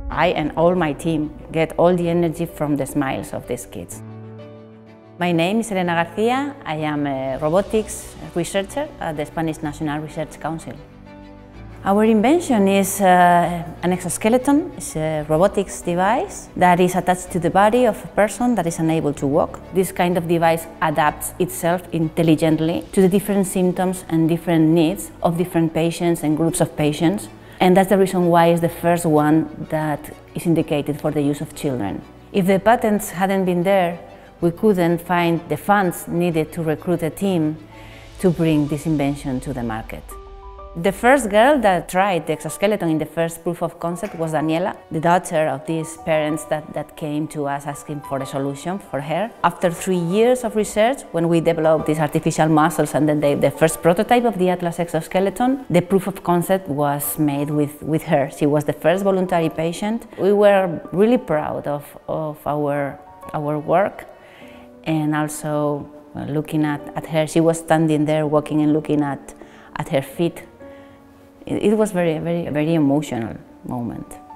I and all my team get all the energy from the smiles of these kids. My name is Elena Garcia. I am a robotics researcher at the Spanish National Research Council. Our invention is an exoskeleton. It's a robotics device that is attached to the body of a person that is unable to walk. This kind of device adapts itself intelligently to the different symptoms and different needs of different patients and groups of patients. And that's the reason why it's the first one that is indicated for the use of children. If the patents hadn't been there, we couldn't find the funds needed to recruit a team to bring this invention to the market. The first girl that tried the exoskeleton in the first proof of concept was Daniela, the daughter of these parents that came to us asking for a solution for her. After 3 years of research, when we developed these artificial muscles and then the first prototype of the Atlas exoskeleton, the proof of concept was made with her. She was the first voluntary patient. We were really proud of our work, and also looking at her. She was standing there walking and looking at her feet. It was a very emotional moment.